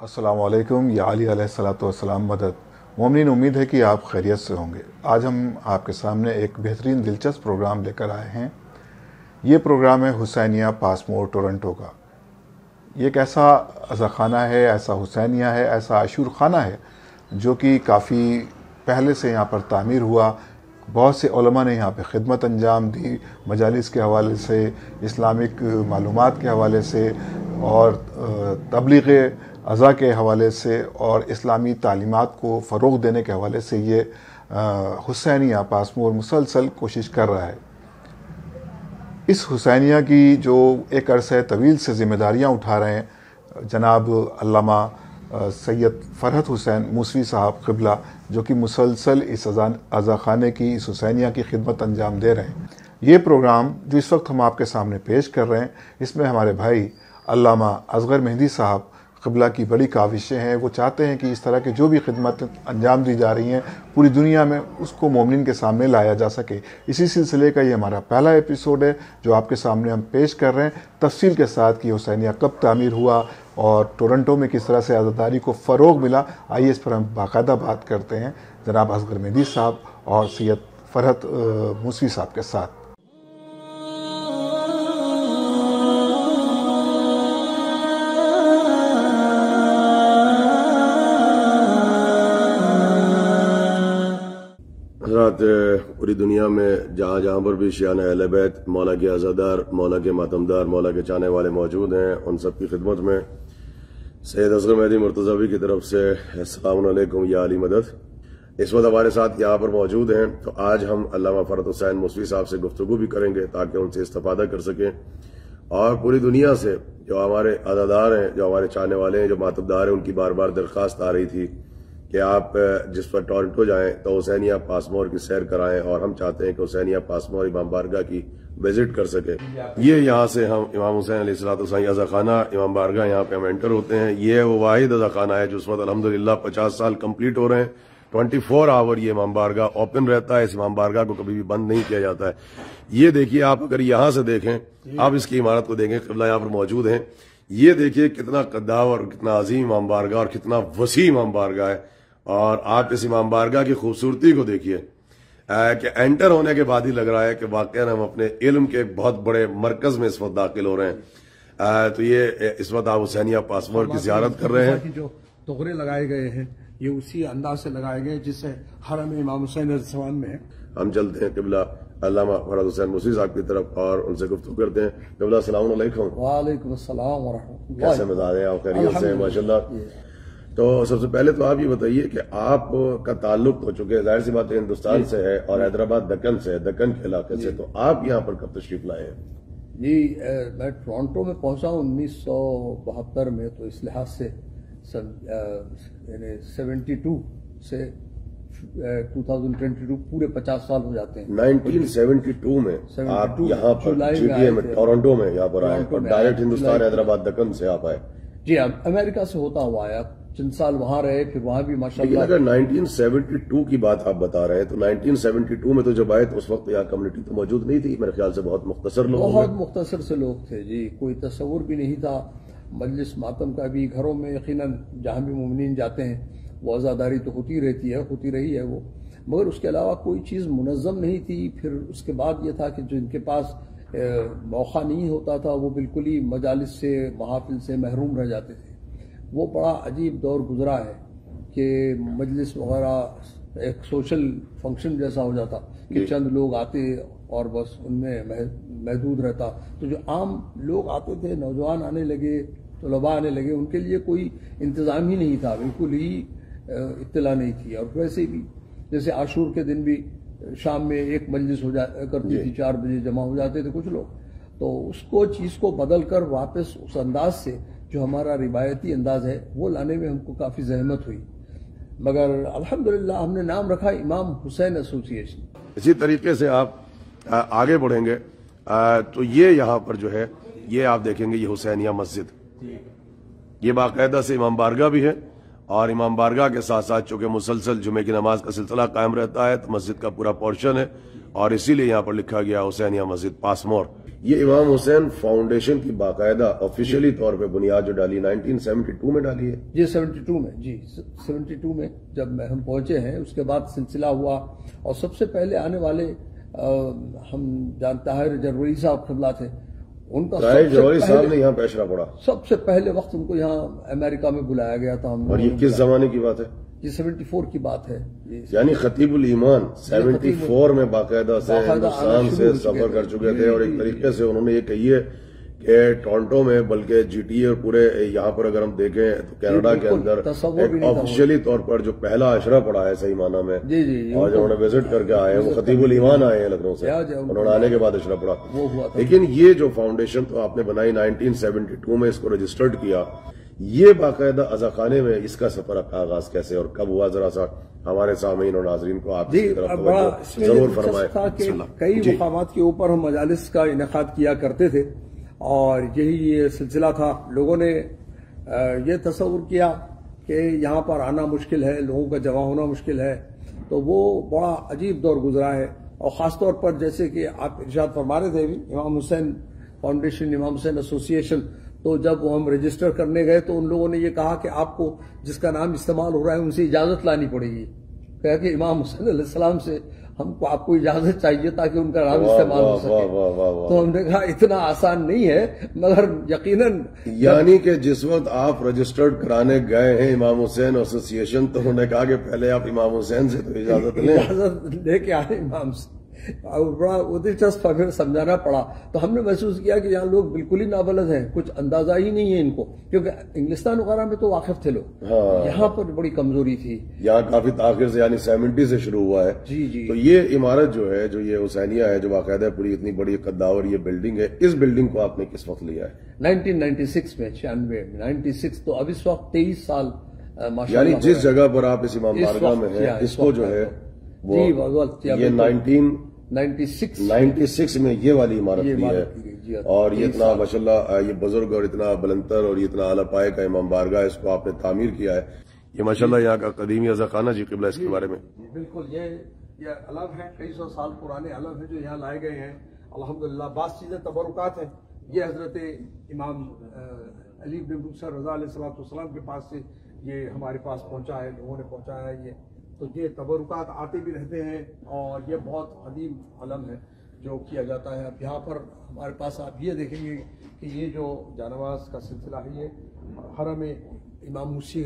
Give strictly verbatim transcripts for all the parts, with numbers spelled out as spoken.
अस्सलाम वालेकुम या अली अलैहिस्सलातु वस्सलाम मदद। मोमिनीन, उम्मीद है कि आप खैरियत से होंगे। आज हम आपके सामने एक बेहतरीन दिलचस्प प्रोग्राम लेकर आए हैं। ये प्रोग्राम है हुसैनिया पासमोर टोरंटो का। ये एक ऐसा अज़ाखाना है, ऐसा हुसैनिया है, ऐसा आशूर खाना है जो कि काफ़ी पहले से यहाँ पर तामीर हुआ। बहुत से उलमा ने यहाँ पे खिदमत अंजाम दी, मजालिस के हवाले से, इस्लामिक मालूमात के हवाले से और तबलीग अज़ा के हवाले से और इस्लामी तालीमात को फ़रोग़ देने के हवाले से ये हुसैनिया पासमोर मुसलसल कोशिश कर रहा है। इस हुसैनिया की जो एक अरसे तवील से ज़िम्मेदारियाँ उठा रहे हैं जनाब अल्लामा सैयद फ़रहत हुसैन मूसवी साहब क़िबला, जो कि मुसलसल इस अज़ा खाने की, इस हुसैनिया की खिदमत अंजाम दे रहे हैं। ये प्रोग्राम जो इस वक्त हम आपके सामने पेश कर रहे हैं, इसमें हमारे भाई अल्लामा असगर मेहदी साहब क़िबला की बड़ी काविशें हैं। वो चाहते हैं कि इस तरह के जो भी खिदमत अंजाम दी जा रही हैं पूरी दुनिया में, उसको मोमिनीन के सामने लाया जा सके। इसी सिलसिले का ये हमारा पहला एपिसोड है जो आपके सामने हम पेश कर रहे हैं, तफसील के साथ कि हुसैनिया कब तामीर हुआ और टोरंटो में किस तरह से आज़ादारी को फ़रोग़ मिला। आइए इस पर हम बाकायदा बात करते हैं जनाब असगर मेहदी साहब और सैयद फ़रहत मूसवी साहब के साथ। पूरी दुनिया में जहाँ जहाँ पर भी शियान अहले बैत, मौला के आज़ादार, मौला के मातमदार, मौला के चाहने वाले मौजूद हैं, उन सब की खिदमत में सैयद असगर मेहदी मुर्तज़वी की तरफ से अस्सलामु अलैकुम या अली मदद। इस वक्त हमारे साथ यहाँ पर मौजूद हैं, तो आज हम अल्लामा फ़रहत हुसैन मूसवी साहब से गुफ्तगू भी करेंगे ताकि उनसे इस्तिफ़ादा कर सकें और पूरी दुनिया से जो हमारे आज़ादार हैं, जो हमारे चाहने वाले हैं, जो मातमदार हैं, उनकी बार बार दरख्वास्त आ रही थी कि आप जिस पर टोरंटो जाएं तो हुसैनिया पासमोर की सैर कराएं, और हम चाहते हैं कि हुसैनिया पासमोर इमाम बारगाह की विजिट कर सकें। ये यहाँ से हम इमाम हुसैन अलैहिस्सलाम अज़ाखाना इमाम बारगाह यहाँ पे हम एंटर होते हैं। ये वो वाहिद अज़ाखाना है जो उस वक्त अल्हम्दुलिल्लाह पचास साल कंप्लीट हो रहे हैं। ट्वेंटी फोर आवर ये इमाम बारगाह ओपन रहता है। इस इमाम बारगाह को कभी भी बंद नहीं किया जाता है। ये देखिए, आप अगर यहाँ से देखें, आप इसकी इमारत को देखें, क़िबला यहाँ पर मौजूद है। ये देखिए कितना कद्दाव और कितना अजीम इमाम बारगाह और कितना वसी इमाम बारगाह है। और आप इस इमाम बारगाह की खूबसूरती को देखिए कि एंटर होने के बाद ही लग रहा है कि वाकई हम अपने इल्म के एक बहुत बड़े मरकज में इस वक्त दाखिल हो रहे हैं। आ, तो ये इस वक्त आप हुसैनिया पासमोर की ज़ियारत कर रहे हैं। जो तोहरे लगाए गए हैं ये उसी अंदाज से लगाए गए जिससे हरम इमाम हुसैन अलैहिस्सलाम में है। हम चलते हैं क़िबला अल्लामा फ़रहत हुसैन मूसवी साहब की तरफ और उनसे गुफ्तगू करते हैं। क़िबला अस्सलाम वालेकुम। वालेकुम अस्सलाम व रहमतुल्लाह। कैसे मिजाज हैं आप? खैरियत से? माशाल्लाह। तो सबसे पहले तो आप ये बताइए कि आपका ताल्लुक हो चुके, जाहिर सी बात है हिंदुस्तान से है और हैदराबाद दक्कन से है, दक्कन के इलाके से, तो आप यहाँ पर कब तशरीफ लाए हैं? जी, मैं टोरंटो में पहुंचा उन्नीस सौ बहत्तर में, तो इस लिहाज से यानी सेवेंटी टू से टू थाउजेंड ट्वेंटी टू पूरे पचास साल हो जाते हैं। नाइनटीन सेवेंटी टू में आप यहाँ पर जीटीए में, टोरंटो में यहाँ पर आए और डायरेक्ट हिंदुस्तान हैदराबाद दक्कन से आप आए? जी, अब अमेरिका से होता हुआ आया, चंद साल वहां रहे, फिर वहां भी माशाल्लाह। अगर नाइनटीन सेवेंटी टू की बात आप बता रहे हैं तो नाइनटीन सेवेंटी टू में तो जब आए तो उस वक्त यहाँ कम्युनिटी तो मौजूद नहीं थी, मेरे ख्याल से बहुत मुख्तसर लोग, बहुत मुख्तसर से लोग थे जी, कोई तस्वुर भी नहीं था। मजलिस मातम का भी घरों में यकीनन जहाँ भी मुमिनीन जाते हैं वो आज़ादारी तो होती रहती है, होती रही है वो, मगर उसके अलावा कोई चीज़ मुनज़्ज़म नहीं थी। फिर उसके बाद ये था कि जो इनके पास मौका नहीं होता था वो बिल्कुल ही मजालिस से, महाफिल से महरूम रह जाते थे। वो बड़ा अजीब दौर गुजरा है कि मजलिस वगैरह एक सोशल फंक्शन जैसा हो जाता कि चंद लोग आते और बस उनमें महदूद रहता। तो जो आम लोग आते थे, नौजवान आने लगे, तलबा आने लगे, उनके लिए कोई इंतज़ाम ही नहीं था, बिल्कुल ही इत्तला नहीं थी। और वैसे भी जैसे आशूर के दिन भी शाम में एक मजलिस हो जा करती थी, चार बजे जमा हो जाते थे कुछ लोग, तो उसको चीज़ को बदल कर वापस उस अंदाज से जो हमारा रिवायती अंदाज है वो लाने में हमको काफ़ी जहमत हुई, मगर अल्हम्दुलिल्लाह हमने नाम रखा इमाम हुसैन एसोसिएशन। इसी तरीके से आप आगे बढ़ेंगे तो ये यहाँ पर जो है ये आप देखेंगे, ये हुसैनिया मस्जिद, ये बाकायदा से इमाम बारगाह भी है और इमाम बारगाह के साथ साथ चूंकि मुसलसल जुमे की नमाज का सिलसिला कायम रहता है तो मस्जिद का पूरा पोर्शन है और इसीलिए यहाँ पर लिखा गया हुसैनिया मस्जिद पासमोर। یہ امام حسین فاؤنڈیشن کی باقاعدہ آفیشیلی طور پہ بنیاد جو ڈالی نائنٹین سیونٹی ٹو میں ڈالی ہے؟ جی سیونٹی ٹو میں، جی سیونٹی ٹو میں جب ہم پہنچے ہیں، اس کے بعد سلسلہ ہوا، اور سب سے پہلے آنے والے ہم جانتا ہے جروری صاحب قبلہ تھے، ان کا جوہری صاحب نے یہاں پیشرا پڑا، سب سے پہلے وقت ان کو یہاں امریکہ میں بلایا گیا تھا. اور یہ کس زمانے کی بات ہے؟ یہ سیونٹی فور کی بات ہے. یعنی خطیب الایمان سیونٹی فور میں باقاعدہ سے ہندوستان سے سفر کر چکے تھے، اور ایک طریقے سے انہوں نے یہ کہی ہے کہ ٹورنٹو میں بلکہ جی ٹی اے اور پورے یہاں پر اگر ہم دیکھیں تو کینیڈا کے اندر ایک آفیشیلی طور پر جو پہلا عشرہ پڑا ہے صحیح معنی میں، اور جو انہوں نے وزٹ کر کے آئے ہیں وہ خطیب الایمان آئے ہیں لکھنؤ سے، انہوں نے آنے کے بعد عشرہ پڑا. لیکن یہ جو فاؤنڈیشن تو آپ نے بنائی نائنٹین سیونٹی ٹو میں، اس کو رجسٹرڈ کیا، یہ باقاعدہ عزاخانے میں اس کا سفر کا آغاز کیسے اور کب ہوا؟ ذرا سا ہمارے سامعین اور ناظرین کو آپ کی طرف توجہ ضرور فرمائیں. کئی مقامات کے اوپر ہم مجالس کا انعقاد کیا کرتے تھے، اور یہی یہ سلسلہ تھا. لوگوں نے یہ تصور کیا کہ یہاں پر آنا مشکل ہے، لوگوں کا جمع ہونا مشکل ہے، تو وہ بڑا عجیب دور گزرا ہے. اور خاص طور پر جیسے کہ آپ ارشاد فرما رہے تھے امام حسین فاؤنڈیشن، امام حسین ایسوسی ایشن، تو جب وہ ہم رجسٹر کرنے گئے تو ان لوگوں نے یہ کہا کہ آپ کو جس کا نام استعمال ہو رہا ہے ان سے اجازت لانی پڑے گی. کہا کہ امام حسین علیہ السلام سے ہم کو آپ کو اجازت چاہیے تاکہ ان کا نام استعمال ہو سکے. تو ہم نے کہا اتنا آسان نہیں ہے، مگر یقیناً یعنی کہ جس وقت آپ رجسٹرڈ کرانے گئے ہیں امام حسین ایسوسی ایشن، تو انہوں نے کہا کہ پہلے آپ امام حسین سے تو اجازت لیں، اجازت لے کے آئے امام سے. بڑا دلچسپ پھر سمجھانا پڑا. تو ہم نے محسوس کیا کہ یہاں لوگ بالکل ہی نابلد ہیں، کچھ اندازہ ہی نہیں ہے ان کو، کیونکہ انگلستان وغیرہ میں تو واقف تھے لوگ، یہاں پر بڑی کمزوری تھی. یہاں کافی تاخیر سے یعنی سیونٹی سے شروع ہوا ہے. جی جی. تو یہ عمارت جو ہے، جو یہ حسینیہ ہے، جو باقاعدہ پوری اتنی بڑی قداور یہ بلڈنگ ہے، اس بلڈنگ کو آپ نے کس وقت لیا ہے؟ نائنٹین نائنٹی سکس میں، چھیانوے میں، نائنٹی سکس. تو اب اس وقت تیئیس سال یعنی جس جگہ پر آپ اس امام بارگاہ میں ہیں، اس کو جو ہے وہ یہ nineteen ninety six ninety six میں یہ والی عمارت بھی ہے. اور یہ اتنا ماشاءاللہ یہ بزرگ اور اتنا بلندر اور یہ اتنا اعلیٰ پائے کا امام بارگاہ، اس کو آپ نے تعمیر کیا ہے. یہ ماشاءاللہ یہاں کا قدیمی عزاخانہ. جی قبلہ اس کے بارے میں. بالکل، یہ یہ علم ہے، کئی سو سال پرانے علم ہیں جو یہاں لائے گئے ہیں. الحمدللہ بعض چیزیں تبرکات ہیں. یہ حضرت امام علی بن موسیٰ رضا علیہ الصلوۃ والسلام کے پاس سے یہ ہمارے پاس پہنچا ہے، لوگوں نے پہنچایا ہے. یہ تو یہ تبرکات آتے بھی رہتے ہیں، اور یہ بہت قدیم علم ہے جو کیا جاتا ہے. اب یہاں پر ہمارے پاس آپ یہ دیکھیں گے کہ یہ جو جانواز کا سلسلہ ہے، یہ حرم امام موسی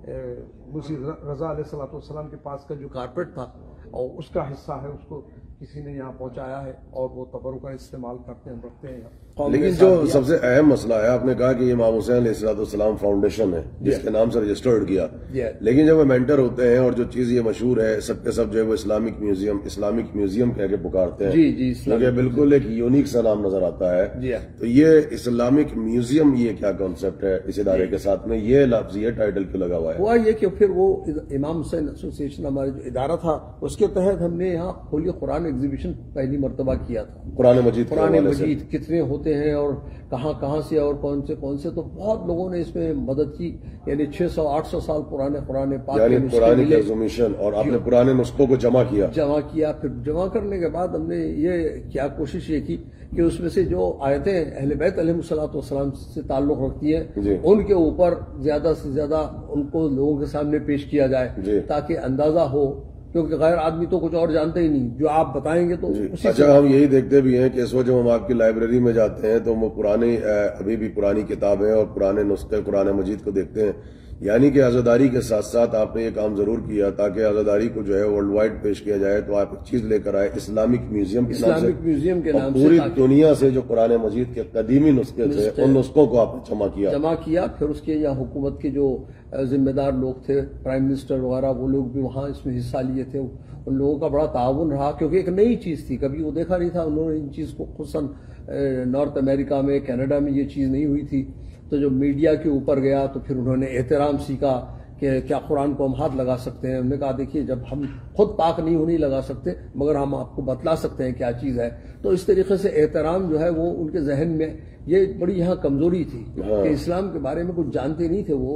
موسی رضا علیہ الصلوۃ والسلام کے پاس کا جو کارپیٹ تھا، اور اس کا حصہ ہے، اس کو کسی نے یہاں پہنچایا ہے، اور وہ تبرکات استعمال کرتے ہیں، رکھتے ہیں. لیکن جو سب سے اہم مسئلہ ہے، آپ نے کہا کہ امام حسین علیہ الصلوۃ والسلام فاؤنڈیشن ہے جس کے نام سے رجسٹرڈ کیا، لیکن جب وہ مینٹر ہوتے ہیں اور جو چیز یہ مشہور ہے سب کے سب جو ہے وہ اسلامک میوزیم اسلامک میوزیم کہہ کے پکارتے ہیں، جی جی، کیونکہ بالکل ایک یونیک سا نام نظر آتا ہے. تو یہ اسلامک میوزیم یہ کیا کانسیپٹ ہے اس ادارے کے ساتھ میں؟ یہ لفظ یہ ٹائٹل کیوں لگا ہوا ہے؟ ہوا یہ کہ پھر وہ امام حسین ایسوسی ایشن ہمارا جو ادارہ تھا، اس کے تحت ہم نے یہاں ہولی قرآن ایگزیبیشن پہلی مرتبہ کیا تھا. قرآن مجید قرآن مجید کتنے ہوتے ہیں اور کہاں کہاں سے اور کون سے کون سے، تو بہت لوگوں نے اس میں مدد کی. یعنی چھ سو آٹھ سو سال پرانے قرآن پاک یعنی قرآن کی ایگزیبیشن، اور آپ نے پرانے نسخوں کو جمع کیا جمع کیا پھر جمع کرنے کے بعد ہم نے یہ کیا کوشش یہ کی کہ اس میں سے جو آیتیں اہل بیت علیہ الصلوۃ والسلام سے تعلق رکھتی ہیں جی. ان کے اوپر زیادہ سے زیادہ ان کو لوگوں کے سامنے پیش کیا جائے جی. تاکہ اندازہ ہو، کیونکہ غیر آدمی تو کچھ اور جانتے ہی نہیں، جو آپ بتائیں گے تو جی. اسی اچھا، ہم یہی دیکھتے بھی ہیں کہ اس وقت جب ہم آپ کی لائبریری میں جاتے ہیں تو ہم پرانی ابھی بھی پرانی کتابیں اور پرانے نسخے قرآن مجید کو دیکھتے ہیں. یعنی کہ عزاداری کے ساتھ ساتھ آپ نے یہ کام ضرور کیا تاکہ عزاداری کو جو ہے ورلڈ وائڈ پیش کیا جائے. تو آپ ایک چیز لے کر آئے اسلامک میوزیم کے نام سے، اسلامک میوزیم کے نام سے، پوری دنیا سے جو قرآن مجید کے قدیمی نسخے تھے ان نسخوں کو آپ نے جمع کیا جمع کیا پھر اس کے یہاں حکومت کے جو ذمہ دار لوگ تھے، پرائم منسٹر وغیرہ، وہ لوگ بھی وہاں اس میں حصہ لیے تھے. ان لوگوں کا بڑا تعاون رہا، کیونکہ ایک نئی چیز تھی، کبھی وہ دیکھا نہیں تھا. انہوں نے ان چیز کو خصوصاً نارتھ امریکہ میں، کینیڈا میں یہ چیز نہیں ہوئی تھی. تو جو میڈیا کے اوپر گیا تو پھر انہوں نے احترام سیکھا کہ کیا قرآن کو ہم ہاتھ لگا سکتے ہیں. ہم نے کہا دیکھیے جب ہم خود پاک نہیں ہو نہیں لگا سکتے، مگر ہم آپ کو بتلا سکتے ہیں کیا چیز ہے. تو اس طریقے سے احترام جو ہے وہ ان کے ذہن میں، یہ بڑی یہاں کمزوری تھی کہ اسلام کے بارے میں کچھ جانتے نہیں تھے. وہ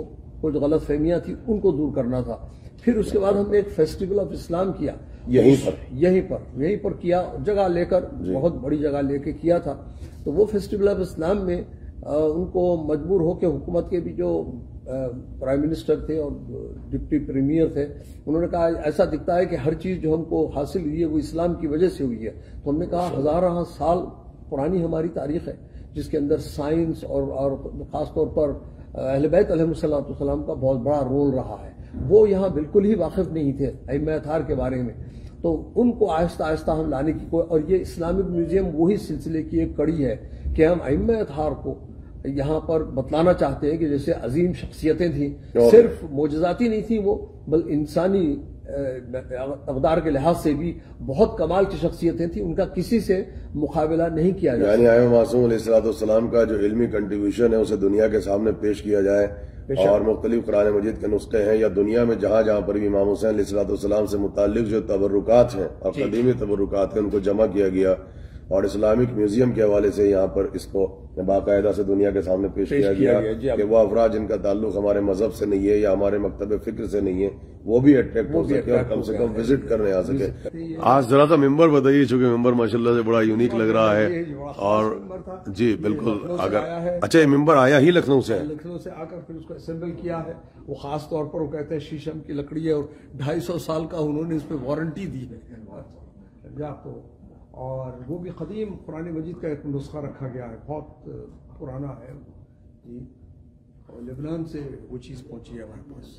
کچھ غلط فہمیاں تھیں ان کو دور کرنا تھا. پھر اس کے بعد ہم نے ایک فیسٹیول آف اسلام کیا یہیں پر یہیں پر یہیں پر کیا, جگہ لے کر, بہت بڑی جگہ لے کے کیا تھا. تو وہ فیسٹیول آف اسلام میں ان کو مجبور ہو کے حکومت کے بھی جو پرائم منسٹر تھے اور ڈپٹی پریمیئر تھے, انہوں نے کہا ایسا دکھتا ہے کہ ہر چیز جو ہم کو حاصل ہوئی ہے وہ اسلام کی وجہ سے ہوئی ہے. تو ہم نے کہا ہزارہ سال پرانی ہماری تاریخ ہے جس کے اندر سائنس اور اور خاص طور پر اہل بیت علیہ الصلوۃ والسلام کا بہت بڑا رول رہا ہے. وہ یہاں بالکل ہی واقف نہیں تھے ائمہ اطہار کے بارے میں. تو ان کو آہستہ آہستہ ہم لانے کی کوئی, اور یہ اسلامک میوزیم وہی سلسلے کی ایک کڑی ہے کہ ہم ائمہ اطہار کو یہاں پر بتلانا چاہتے ہیں کہ جیسے عظیم شخصیتیں تھیں, صرف معجزاتی نہیں تھیں وہ, بل انسانی اقدار کے لحاظ سے بھی بہت کمال کی شخصیتیں تھیں, ان کا کسی سے مقابلہ نہیں کیا جائے. یعنی ائمہ معصوم علیہ الصلوۃ والسلام کا جو علمی کنٹریبیوشن ہے اسے دنیا کے سامنے پیش کیا جائے, اور مختلف قرآن مجید کے نسخے ہیں یا دنیا میں جہاں جہاں پر بھی امام حسین علیہ الصلوۃ والسلام سے متعلق جو تبرکات ہیں اور قدیمی تبرکات ہیں ان کو جمع کیا گیا, اور اسلامک میوزیم کے حوالے سے یہاں پر اس کو باقاعدہ سے دنیا کے سامنے پیش کیا گیا کہ وہ افراد جن کا تعلق ہمارے مذہب سے نہیں ہے یا ہمارے مکتب فکر سے نہیں ہے وہ بھی اٹریکٹ ہو سکے اور کم سے کم وزٹ کرنے آ سکے. آج ذرا سا ممبر بتائیے, چونکہ ممبر ماشاءاللہ سے بڑا یونیک لگ رہا ہے. اور جی بالکل, اگر اچھا یہ ممبر آیا ہی لکھنؤ سے, لکھنؤ سے آ کر پھر اس کو اسمبل کیا ہے. وہ خاص طور پر وہ کہتے ہیں شیشم کی لکڑی ہے اور ڈھائی سو سال کا انہوں نے اس پہ وارنٹی دی ہے آپ کو. اور وہ بھی قدیم قرآن مجید کا ایک نسخہ رکھا گیا ہے, بہت پرانا ہے جی, اور لبنان سے وہ چیز پہنچی ہے ہمارے پاس.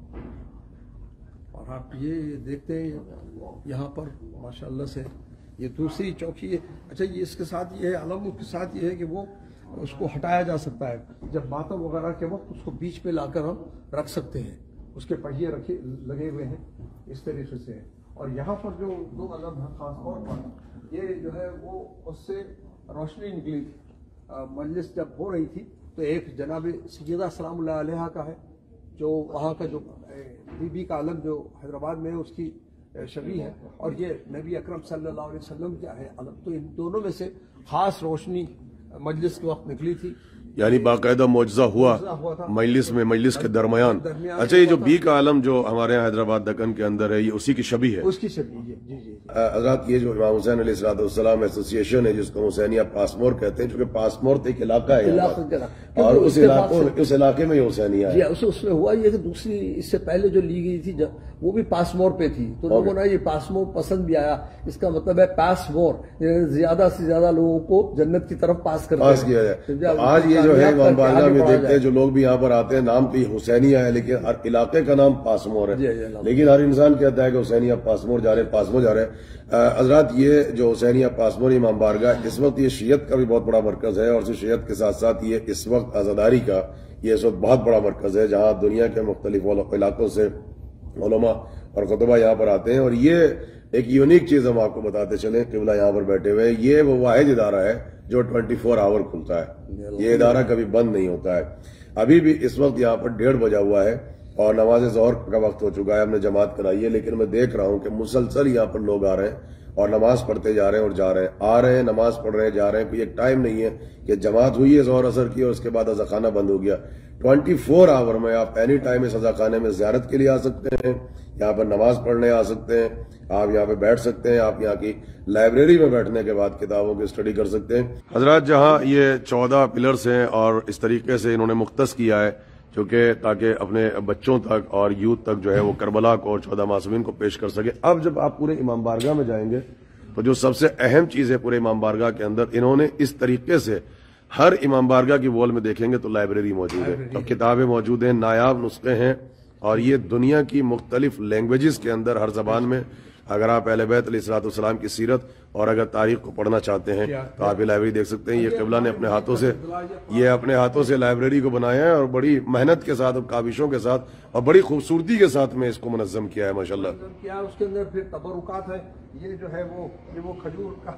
اور آپ یہ دیکھتے ہیں یہاں پر ماشاءاللہ سے یہ دوسری چوکی ہے. اچھا یہ اس کے ساتھ یہ ہے, علم کے ساتھ یہ ہے کہ وہ اس کو ہٹایا جا سکتا ہے جب ماتم وغیرہ کے وقت اس کو بیچ پہ لا کر ہم رکھ سکتے ہیں. اس کے پہیے رکھے لگے ہوئے ہیں اس طریقے سے. اور یہاں پر جو دو علم ہیں خاص طور پر یہ جو ہے وہ اس سے روشنی نکلی تھی. مجلس جب ہو رہی تھی تو ایک جناب سیدہ سلام اللہ علیہ کا ہے جو وہاں کا جو بی بی کا علم جو حیدرآباد میں ہے اس کی شبیہ ہے, اور یہ نبی اکرم صلی اللہ علیہ وسلم کیا ہے علم. تو ان دونوں میں سے خاص روشنی مجلس کے وقت نکلی تھی, یعنی باقاعدہ معجزہ ہوا مجلس میں, مجلس کے درمیان. اچھا یہ جو بی کا عالم جو ہمارے یہاں حیدرآباد دکن کے اندر ہے یہ اسی کی شبیہ ہے, اس کی شبیہ جی جی جی. حضرات یہ جو امام حسین علیہ الصلوۃ والسلام ایسوسی ایشن ہے جس کو حسینیہ پاسمور کہتے ہیں, چونکہ پاسمور ایک علاقہ ہے اور اس علاقوں اس علاقے میں یہ حسینیہ ہے. اس میں ہوا یہ کہ دوسری اس سے پہلے جو لی گئی تھی وہ بھی پاسمور پہ تھی, تو لوگوں نے یہ پاسمور پسند بھی آیا. اس کا مطلب ہے پاسمور, زیادہ سے زیادہ لوگوں کو جنت کی طرف پاس کرتا ہے. آج یہ جو ہے امام بارگاہ میں دیکھتے ہیں جو لوگ بھی یہاں پر آتے ہیں نام تو یہ حسینیہ ہے لیکن ہر علاقے کا نام پاسمور ہے, لیکن ہر انسان کہتا ہے کہ حسینیہ پاسمور جا رہے ہیں پاسمور جا رہے ہیں. حضرات یہ جو حسینیہ پاسمور امام بارگاہ اس وقت یہ شیعت کا بھی بہت بڑا مرکز ہے, اور شیعت کے ساتھ ساتھ یہ اس وقت عزاداری کا یہ اس وقت بہت بڑا مرکز ہے جہاں دنیا کے مختلف علاقوں سے علماء اور خطبہ یہاں پر آتے ہیں. اور یہ ایک یونیک چیز ہم آپ کو بتاتے چلیں, قبلہ یہاں پر بیٹھے ہوئے, یہ وہ واحد ادارہ ہے جو ٹوئنٹی فور آور کھلتا ہے. یہ ادارہ کبھی بند نہیں ہوتا ہے. ابھی بھی اس وقت یہاں پر ڈیڑھ بجا ہوا ہے اور نماز ظہر کا وقت ہو چکا ہے, ہم نے جماعت کرائی ہے, لیکن میں دیکھ رہا ہوں کہ مسلسل یہاں پر لوگ آ رہے ہیں اور نماز پڑھتے جا رہے ہیں اور جا رہے ہیں, آ رہے ہیں نماز پڑھ رہے ہیں جا رہے ہیں. کوئی ایک ٹائم نہیں ہے کہ جماعت ہوئی ہے ظہر اثر کی اور اس کے بعد عزاخانہ بند ہو گیا. ٹوئنٹی فور آور میں آپ اینی ٹائم اس عزاخانے میں زیارت کے لیے آ سکتے ہیں, یہاں پر نماز پڑھنے آ سکتے ہیں, آپ یہاں پہ بیٹھ سکتے ہیں, آپ یہاں کی لائبریری میں بیٹھنے کے بعد کتابوں کی اسٹڈی کر سکتے ہیں. حضرات جہاں یہ چودہ پلرز ہیں اور اس طریقے سے انہوں نے مختص کیا ہے کیونکہ تاکہ اپنے بچوں تک اور یوتھ تک جو ہے وہ کربلا کو اور چودہ معصومین کو پیش کر سکے. اب جب آپ پورے امام بارگاہ میں جائیں گے تو جو سب سے اہم چیز ہے پورے امام بارگاہ کے اندر, انہوں نے اس طریقے سے ہر امام بارگاہ کی وال میں دیکھیں گے تو لائبریری موجود ہے اور کتابیں موجود ہیں, نایاب نسخے ہیں, اور یہ دنیا کی مختلف لینگویجز کے اندر ہر زبان میں. اگر آپ اہل بیت علیہ الصلوۃ والسلام کی سیرت اور اگر تاریخ کو پڑھنا چاہتے ہیں تو آپ یہ لائبریری دیکھ سکتے ہیں. یہ قبلہ نے اپنے ہاتھوں سے یہ اپنے ہاتھوں سے لائبریری کو بنایا ہے اور بڑی محنت کے ساتھ اور کاوشوں کے ساتھ اور بڑی خوبصورتی کے ساتھ میں اس کو منظم کیا ہے ماشاءاللہ. کیا اس کے اندر پھر تبرکات ہے, یہ جو ہے وہ یہ وہ کھجور کا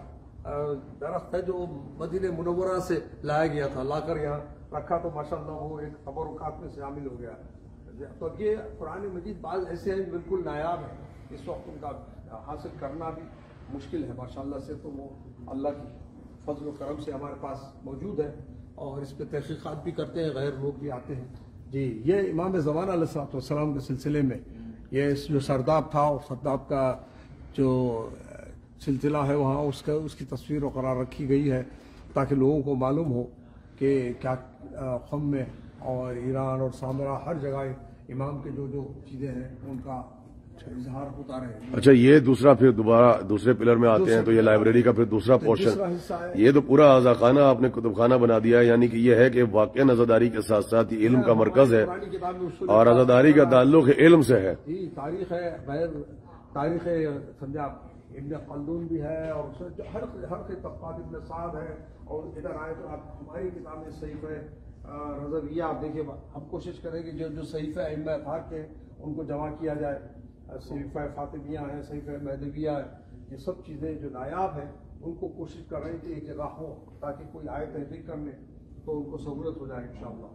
درخت ہے جو مدینہ منورہ سے لایا گیا تھا, لا کر یہاں رکھا تو ماشاءاللہ وہ ایک تبرکات میں شامل ہو گیا. تو یہ قرآن مجید بعض ایسے ہیں بالکل نایاب ہیں, اس وقت ان کا حاصل کرنا بھی مشکل ہے ماشاءاللہ سے, تو وہ اللہ کی فضل و کرم سے ہمارے پاس موجود ہے اور اس پہ تحقیقات بھی کرتے ہیں, غیر لوگ بھی آتے ہیں جی یہ امام زمانہ علیہ الصلوۃ والسلام کے سلسلے میں یہ جو سرداب تھا اور سرداب کا جو سلسلہ ہے وہاں اس کا اس کی تصویر وقرار رکھی گئی ہے تاکہ لوگوں کو معلوم ہو کہ کیا قم میں اور ایران اور سامرا ہر جگہ امام کے جو جو چیزیں ہیں ان کا اظہار ہوتا رہے. اچھا یہ دوسرا پھر دوبارہ دوسرے پلر میں آتے ہیں تو یہ لائبریری کا پھر دوسرا پورشن یہ تو پورا آزادخانہ آپ نے کتب خانہ بنا دیا ہے یعنی کہ یہ ہے کہ واقع عزاداری کے ساتھ ساتھ یہ علم کا مرکز ہے اور عزاداری کا تعلق علم سے ہے. تاریخ ہے غیر تاریخ سمجھا ابن خلدون بھی ہے اور ہر ہر طبقات ابن سعد ہے اور ادھر آئے تو آپ ہماری کتاب میں صحیفہ رضویہ آپ دیکھیے ہم کوشش کریں کہ جو جو صحیفہ ائمہ اطہار کے ان کو جمع کیا جائے صحیفہ فاطمیہ ہے صحیفہ مہدویہ ہے یہ سب چیزیں جو نایاب ہیں ان کو کوشش کر رہے ہیں کہ ایک جگہ ہو تاکہ کوئی آئے تحقیق کرنے تو ان کو سہولت ہو جائے انشاءاللہ.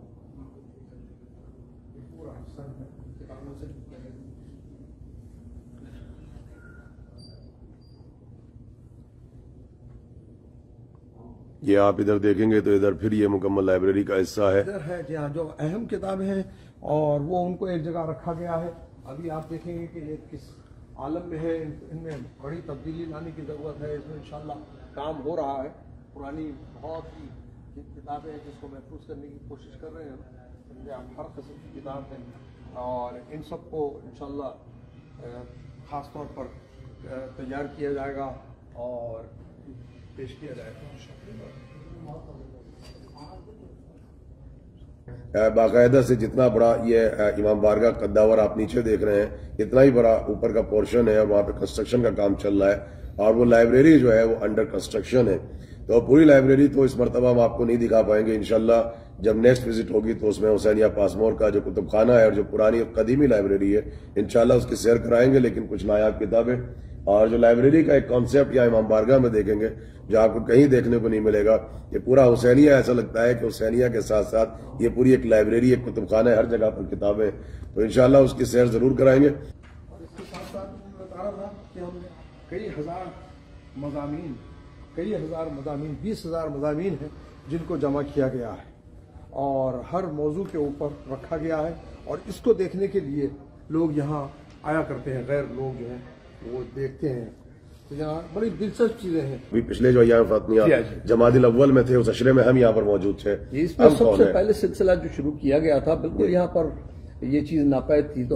پورا حصہ کتابوں سے یہ آپ ادھر دیکھیں گے تو ادھر پھر یہ مکمل لائبریری کا حصہ ہے. ادھر ہے جی ہاں جو اہم کتابیں ہیں اور وہ ان کو ایک جگہ رکھا گیا ہے. ابھی آپ دیکھیں گے کہ یہ کس عالم میں ہے ان میں بڑی تبدیلی لانے کی ضرورت ہے. اس میں انشاءاللہ کام ہو رہا ہے. پرانی بہت ہی کتابیں ہیں جس کو محفوظ کرنے کی کوشش کر رہے ہیں. ہر قسم کی کتاب ہے اور ان سب کو انشاءاللہ خاص طور پر تیار کیا جائے گا اور پیش کیا جائے گا. باقاعدہ سے جتنا بڑا یہ امام بارگاہ قداور آپ نیچے دیکھ رہے ہیں اتنا ہی بڑا اوپر کا پورشن ہے اور وہاں پہ کنسٹرکشن کا کام چل رہا ہے اور وہ لائبریری جو ہے وہ انڈر کنسٹرکشن ہے. تو پوری لائبریری تو اس مرتبہ ہم آپ کو نہیں دکھا پائیں گے. انشاءاللہ جب نیکسٹ وزٹ ہوگی تو اس میں حسینیہ پاسمور کا جو کتب خانہ ہے اور جو پرانی قدیمی لائبریری ہے انشاءاللہ اس کی سیر کرائیں گے. لیکن کچھ نایاب کتابیں اور جو لائبریری کا ایک کانسیپٹ یا امام بارگاہ میں دیکھیں گے جو آپ کو کہیں دیکھنے کو نہیں ملے گا. یہ پورا حسینیہ ایسا لگتا ہے کہ حسینیہ کے ساتھ ساتھ یہ پوری ایک لائبریری ایک کتب خانہ ہے. ہر جگہ پر کتابیں تو انشاءاللہ اس کی سیر ضرور کرائیں گے. اور اس کے ساتھ ساتھ میں بتا رہا تھا کہ ہم کئی ہزار مضامین کئی ہزار مضامین بیس ہزار مضامین ہیں جن کو جمع کیا گیا ہے اور ہر موضوع کے اوپر رکھا گیا ہے اور اس کو دیکھنے کے لیے لوگ یہاں آیا کرتے ہیں. غیر لوگ جو ہیں وہ دیکھتے ہیں. یہاں بڑی دلچسپ چیزیں ہیں. ابھی پچھلے جو ایام فاطمیہ جمادی الاول میں تھے اس عشرے میں ہم یہاں پر موجود تھے. اس میں سب سے پہلے سلسلہ جو شروع کیا گیا تھا بالکل یہاں پر یہ چیز ناپید تھی. تو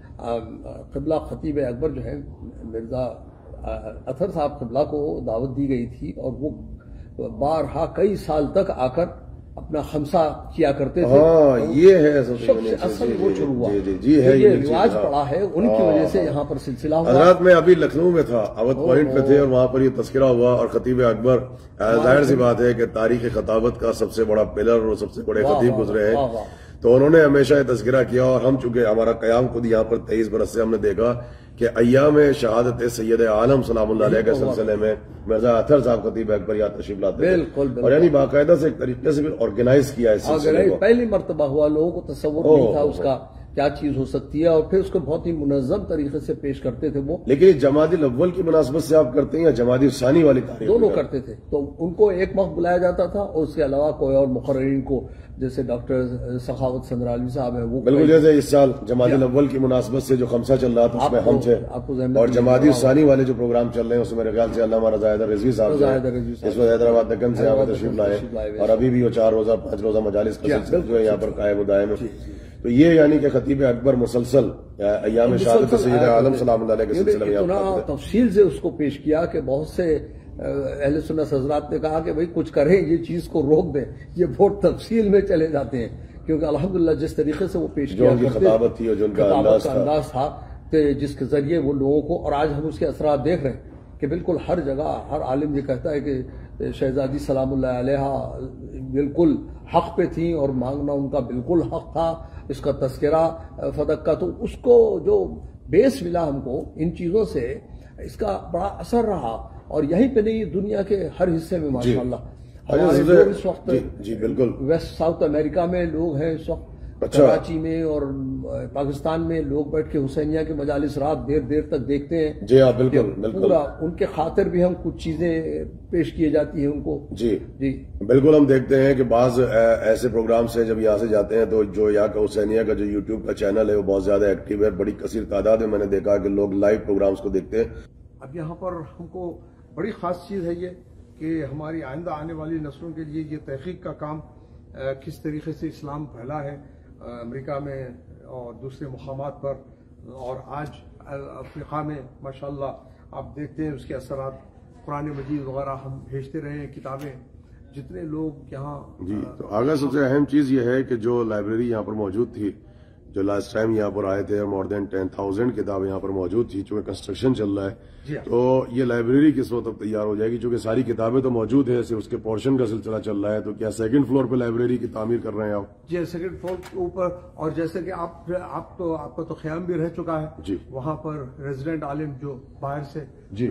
قبلہ خطیب اکبر جو ہے مرزا اطہر صاحب قبلہ کو دعوت دی گئی تھی اور وہ بارہا کئی سال تک آ کر اپنا خمسہ کیا کرتے تھے. ہاں یہ ہے سب سے اصل وہ شروع ہوا. یہ رواج پڑا ہے ان کی وجہ سے یہاں پر سلسلہ ہوا. حضرات میں ابھی لکھنؤ میں تھا اودھ پوائنٹ پہ تھے اور وہاں پر یہ تذکرہ ہوا اور خطیب اکبر ظاہر سی بات ہے کہ تاریخ خطابت کا سب سے بڑا پلر اور سب سے بڑے خطیب گزرے ہیں تو انہوں نے ہمیشہ یہ تذکرہ کیا. اور ہم چونکہ ہمارا قیام خود یہاں پر تیئیس برس سے ہم نے دیکھا کہ ایام شہادت سید عالم سلام اللہ علیہ کے سلسلے میں مرزا اطہر صاحب خطیب اکبر یہاں تشریف لاتے ہیں اور یعنی باقاعدہ سے ایک طریقے سے آرگنائز کیا ہے سلسلے کو. پہلی مرتبہ ہوا لوگوں کو تصور نہیں تھا اس کا کیا چیز ہو سکتی ہے اور پھر اس کو بہت ہی منظم طریقے سے پیش کرتے تھے وہ. لیکن جمادی الاول کی مناسبت سے آپ کرتے ہیں یا جمادی ثانی والی تاریخ؟ دونوں کرتے تھے. تو ان کو ایک وقت بلایا جاتا تھا اور اس کے علاوہ کوئی اور مقررین کو جیسے ڈاکٹر سخاوت سندرالوی صاحب ہیں وہ بالکل جیسے اس سال جمادی الاول کی مناسبت سے جو خمسہ چل رہا تھا اس میں ہم تھے اور جمادی ثانی والے جو پروگرام چل رہے ہیں اس میں میرے خیال سے علامہ رضا حیدر رضوی صاحب اس وقت حیدرآباد دکن سے یہاں پر تشریف لائے اور ابھی بھی وہ چار روزہ پانچ روزہ مجالس کا سلسلہ جو ہے یہاں پر قائم و دائم ہے. تو یہ یعنی کہ خطیب اکبر مسلسل ایام شہادت سید عالم سلام اللہ علیہ کے سلسلے میں اتنا تفصیل سے اس کو پیش کیا کہ بہت سے اہل سنت حضرات نے کہا کہ بھئی کچھ کریں یہ چیز کو روک دیں. یہ بہت تفصیل میں چلے جاتے ہیں کیونکہ الحمدللہ جس طریقے سے وہ پیش کیا کرتے خطابت تھی اور جو ان کا انداز تھا جس کے ذریعے وہ لوگوں کو اور آج ہم اس کے اثرات دیکھ رہے ہیں کہ بالکل ہر جگہ ہر عالم یہ کہتا ہے کہ شہزادی سلام اللہ علیہ بالکل حق پہ تھیں اور مانگنا ان کا بالکل حق تھا. اس کا تذکرہ فدق کا تو اس کو جو بیس ملا ہم کو ان چیزوں سے اس کا بڑا اثر رہا اور یہیں پہ نہیں دنیا کے ہر حصے میں ماشاءاللہ ہمارے لوگ اس وقت جی بالکل ویسٹ ساؤتھ امریکہ میں لوگ ہیں اس وقت اچھا۔ کراچی میں اور پاکستان میں لوگ بیٹھ کے حسینیہ کے مجالس رات دیر دیر تک دیکھتے ہیں. جی ہاں بالکل بالکل. پورا ان کے خاطر بھی ہم کچھ چیزیں پیش کیے جاتی ہیں ان کو. جی جی بالکل. ہم دیکھتے ہیں کہ بعض ایسے پروگرام سے جب یہاں سے جاتے ہیں تو جو یہاں کا حسینیہ کا جو یوٹیوب کا چینل ہے وہ بہت زیادہ ایکٹیو ہے. بڑی کثیر تعداد میں میں نے دیکھا کہ لوگ لائیو پروگرامز کو دیکھتے ہیں. اب یہاں پر ہم کو بڑی خاص چیز ہے یہ کہ ہماری آئندہ آنے والی نسلوں کے لیے یہ تحقیق کا کام کس طریقے سے اسلام پھیلا ہے امریکہ میں اور دوسرے مقامات پر، اور آج افریقہ میں ماشاءاللہ آپ دیکھتے ہیں اس کے اثرات. قرآن مجید وغیرہ ہم بھیجتے رہے ہیں، کتابیں جتنے لوگ یہاں. جی تو آگے سب سے اہم چیز یہ ہے کہ جو لائبریری یہاں پر موجود تھی، جو لاسٹ ٹائم یہاں پر آئے تھے، مور دین ٹین تھاؤزینڈ کتابیں یہاں پر موجود تھی. چونکہ کنسٹرکشن چل رہا ہے تو یہ لائبریری کس وقت تک تیار ہو جائے گی؟ چونکہ ساری کتابیں تو موجود ہیں، صرف اس کے پورشن کا سلسلہ چل رہا ہے. تو کیا سیکنڈ فلور پہ لائبریری کی تعمیر کر رہے ہیں آپ؟ جی سیکنڈ فلور کے اوپر. اور جیسے کہ آپ آپ تو آپ کا تو خیام بھی رہ چکا ہے جی، وہاں پر ریزیڈنٹ عالم جو باہر سے جی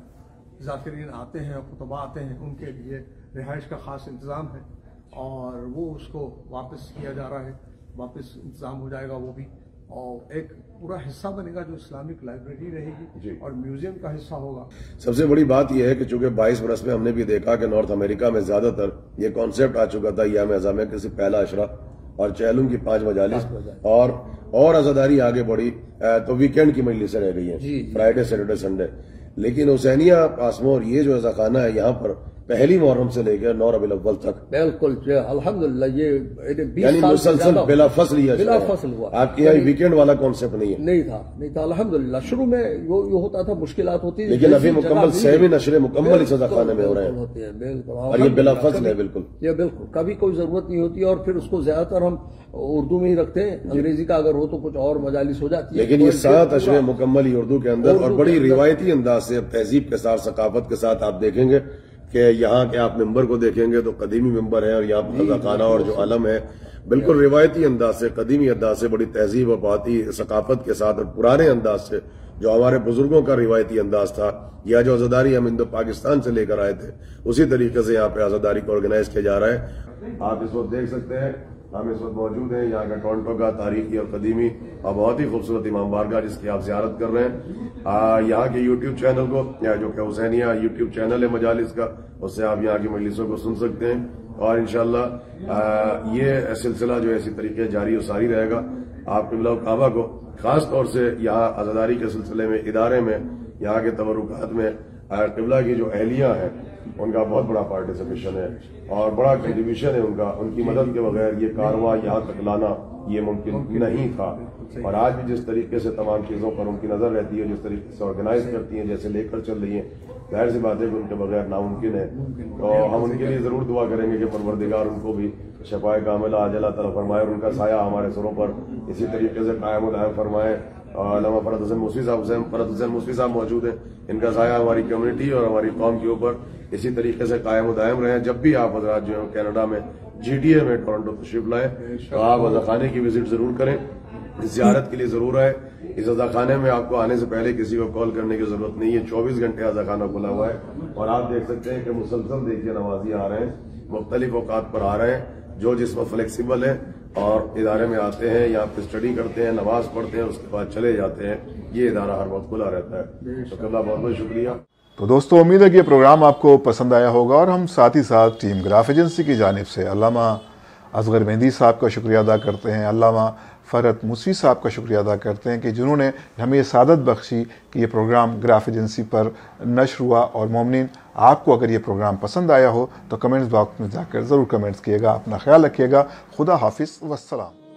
ذاکرین آتے ہیں، خطبہ آتے ہیں، ان کے لیے رہائش کا خاص انتظام ہے اور وہ اس کو واپس کیا جا رہا ہے. واپس انتظام ہو جائے گا وہ بھی، اور ایک پورا حصہ بنے گا جو اسلامک لائبریری رہے گی اور میوزیم کا حصہ ہوگا. سب سے بڑی بات یہ ہے کہ چونکہ بائیس برس میں ہم نے بھی دیکھا کہ نارتھ امریکہ میں زیادہ تر یہ کانسیپٹ آ چکا تھا ایام اعظامیہ کے سے پہلا عشرہ اور چہلم کی پانچ مجالس، اور اور عزاداری آگے بڑھی تو ویکینڈ کی مجلسیں رہ گئی ہیں، فرائیڈے سیٹرڈے سنڈے. لیکن حسینیہ پاسمور یہ جو عزا خانہ ہے یہاں پر پہلی محرم سے لے کر نو ربیع الاول تک بالکل الحمدللہ یہ یعنی مسلسل بلا فصل یہ بلا فصل ہوا. آپ کے یہاں ویکینڈ والا کانسیپٹ نہیں ہے؟ نہیں تھا نہیں تھا الحمدللہ. شروع میں یہ ہوتا تھا، مشکلات ہوتی تھی، لیکن ابھی مکمل سیوی نشرے مکمل اس عزا خانے میں ہو رہے ہیں. بالکل. اور یہ بلا فصل ہے. بالکل یہ بالکل کبھی کوئی ضرورت نہیں ہوتی. اور پھر اس کو زیادہ تر ہم اردو میں ہی رکھتے ہیں. انگریزی کا اگر ہو تو کچھ اور مجالس ہو جاتی ہے. لیکن یہ سات اشرے مکمل ہی اردو کے اندر اور بڑی روایتی انداز سے تہذیب کے ساتھ ثقافت کے ساتھ آپ دیکھیں گے کہ یہاں کے آپ ممبر کو دیکھیں گے تو قدیمی ممبر ہے، اور یہاں پر عزا خانہ اور جو علم ہے بالکل روایتی انداز سے، قدیمی انداز سے، بڑی تہذیب اور بہتی ثقافت کے ساتھ اور پرانے انداز سے جو ہمارے بزرگوں کا روایتی انداز تھا، یا جو عزاداری ہم ہندو پاکستان سے لے کر آئے تھے اسی طریقے سے یہاں پہ عزاداری کو آرگنائز کیا جا رہا ہے. آپ اس وقت دیکھ سکتے ہیں ہم اس وقت موجود ہیں یہاں کا ٹورنٹو کا تاریخی اور قدیمی اور بہت ہی خوبصورت امام بارگاہ جس کی آپ زیارت کر رہے ہیں. یہاں کے یوٹیوب چینل کو، جو کہ حسینیہ یوٹیوب چینل ہے مجالس کا، اس سے آپ یہاں کی مجلسوں کو سن سکتے ہیں. اور انشاءاللہ یہ سلسلہ جو ہے اسی طریقے جاری و ساری رہے گا. آپ قبلہ کعبہ کو خاص طور سے یہاں عزاداری کے سلسلے میں ادارے میں، یہاں کے تبرکات میں قبلہ کی جو اہلیہ ہیں ان کا بہت بڑا پارٹیسپیشن ہے اور بڑا کنٹریبیوشن ہے ان کا. ان کی مدد کے بغیر یہ کارواں یہاں تک لانا یہ ممکن نہیں تھا. اور آج بھی جس طریقے سے تمام چیزوں پر ان کی نظر رہتی ہے، جس طریقے سے آرگنائز کرتی ہیں، جیسے لے کر چل رہی ہیں، ظاہر سی بات ہے کہ ان کے بغیر ناممکن ہے. تو ہم ان کے لیے ضرور دعا کریں گے کہ پروردگار ان کو بھی شفائے کاملہ عاجلہ طلب فرمائے اور ان کا سایہ ہمارے سروں پر اسی طریقے سے قائم و دائم فرمائے. علامہ فرحت حسین مصری صاحب حسین فرحت حسین مصری صاحب موجود ہیں، ان کا سایہ ہماری کمیونٹی اور ہماری قوم کے اوپر اسی طریقے سے قائم و دائم رہے. جب بھی آپ حضرات جو ہے کینیڈا میں جی ٹی اے میں ٹورنٹو تشریف لائیں تو آپ عزا خانے کی وزٹ ضرور کریں، زیارت کے لیے ضرور آئے. اس عزا خانے میں آپ کو آنے سے پہلے کسی کو کال کرنے کی ضرورت نہیں ہے، چوبیس گھنٹے عزا خانہ کھلا ہوا ہے. اور آپ دیکھ سکتے ہیں کہ مسلسل دیکھیے نمازی آ رہے ہیں، مختلف اوقات پر آ رہے ہیں، جو جس میں فلیکسیبل ہے اور ادارے میں آتے ہیں، یہاں پہ اسٹڈی کرتے ہیں، نماز پڑھتے ہیں، اس کے بعد چلے جاتے ہیں. یہ ادارہ ہر وقت کھلا رہتا ہے. تو قبلہ بہت بہت شکریہ. تو دوستو امید ہے کہ یہ پروگرام آپ کو پسند آیا ہوگا، اور ہم ساتھ ہی ساتھ ٹیم گراف ایجنسی کی جانب سے علامہ اصغر مہندی صاحب کا شکریہ ادا کرتے ہیں، علامہ فرحت مصری صاحب کا شکریہ ادا کرتے ہیں کہ جنہوں نے ہمیں یہ سعادت بخشی کہ یہ پروگرام گراف ایجنسی پر نشر ہوا. اور مومنین آپ کو اگر یہ پروگرام پسند آیا ہو تو کمنٹس باکس میں جا کر ضرور کمنٹس کیے گا. اپنا خیال رکھیے گا. خدا حافظ والسلام.